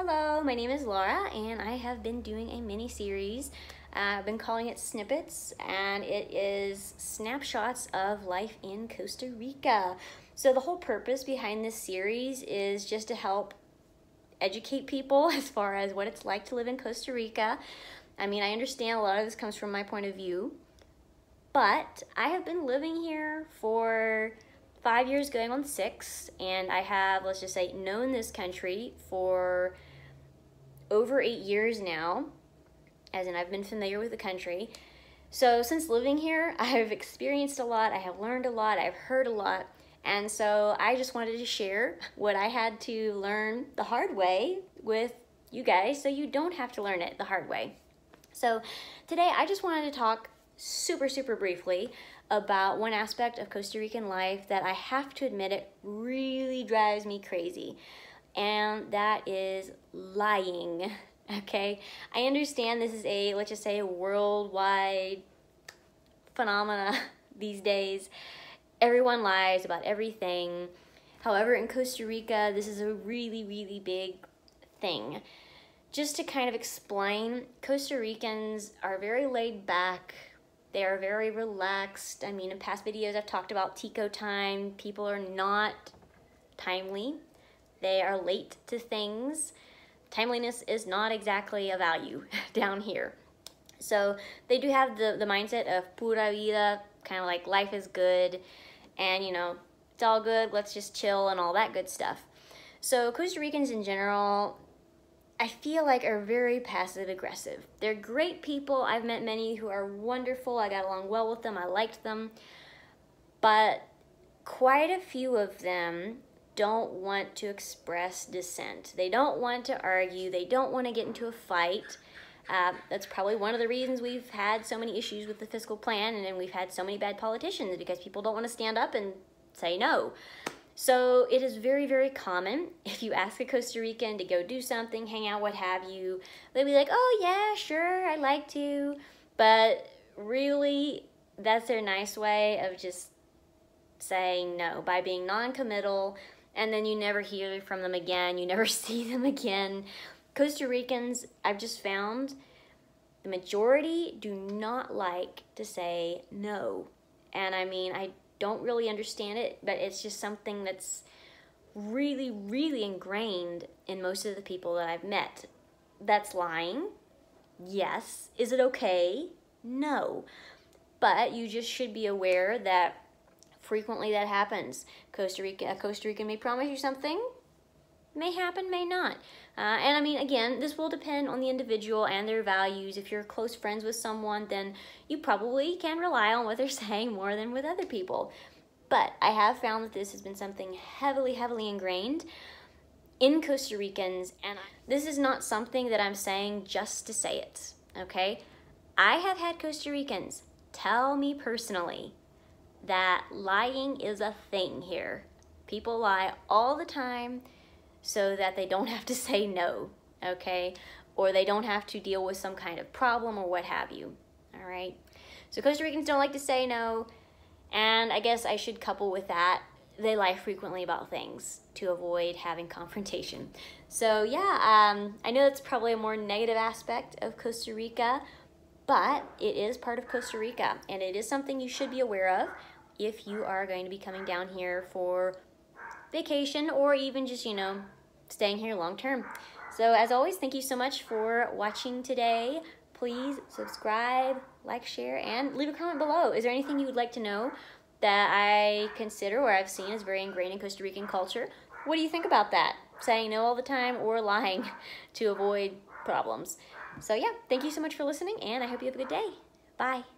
Hello, my name is Laura, and I have been doing a mini-series. I've been calling it Snippets, and it is snapshots of life in Costa Rica. So the whole purpose behind this series is just to help educate people as far as what it's like to live in Costa Rica. I mean, I understand a lot of this comes from my point of view, but I have been living here for 5 years going on 6, and I have, let's just say, known this country for over 8 years now, as in I've been familiar with the country. So since living here, I've experienced a lot, I have learned a lot, I've heard a lot, and so I just wanted to share what I had to learn the hard way with you guys so you don't have to learn it the hard way. So today I just wanted to talk super briefly about one aspect of Costa Rican life that I have to admit it really drives me crazy, and that is lying. Okay, I understand this is a, let's just say, a worldwide phenomena these days. Everyone lies about everything. However, in Costa Rica, this is a really big thing. Just to kind of explain, Costa Ricans are very laid back. They are very relaxed. I mean, in past videos I've talked about Tico time. People are not timely. They are late to things. Timeliness is not exactly a value down here. So they do have the mindset of pura vida, kind of like life is good and, you know, it's all good, let's just chill and all that good stuff. So Costa Ricans in general, I feel like, are very passive aggressive. They're great people. I've met many who are wonderful. I got along well with them. I liked them. But quite a few of them don't want to express dissent. They don't want to argue. They don't want to get into a fight. That's probably one of the reasons we've had so many issues with the fiscal plan, and then we've had so many bad politicians, because people don't want to stand up and say no. So it is very common, if you ask a Costa Rican to go do something, hang out, what have you, they'll be like, oh yeah, sure, I'd like to. But really, that's their nice way of just saying no, by being non-committal, and then you never hear from them again, you never see them again. Costa Ricans, I've just found, the majority do not like to say no. And I mean, I don't really understand it, but it's just something that's really ingrained in most of the people that I've met. That's lying. Yes. Is it okay? No. But you just should be aware that frequently that happens. A Costa Rican may promise you something, may happen, may not. And I mean, again, this will depend on the individual and their values. If you're close friends with someone, then you probably can rely on what they're saying more than with other people. But I have found that this has been something heavily ingrained in Costa Ricans, and this is not something that I'm saying just to say it, okay? I have had Costa Ricans tell me personally that lying is a thing here. People lie all the time so that they don't have to say no, okay? Or they don't have to deal with some kind of problem or what have you, all right? So Costa Ricans don't like to say no, and I guess I should couple with that, they lie frequently about things to avoid having confrontation. So yeah, I know that's probably a more negative aspect of Costa Rica, but it is part of Costa Rica, and it is something you should be aware of if you are going to be coming down here for vacation, or even just, you know, staying here long term. So as always, thank you so much for watching today. Please subscribe, like, share, and leave a comment below. Is there anything you would like to know that I consider or I've seen as very ingrained in Costa Rican culture? What do you think about that? Saying no all the time or lying to avoid problems? So yeah, thank you so much for listening, and I hope you have a good day. Bye.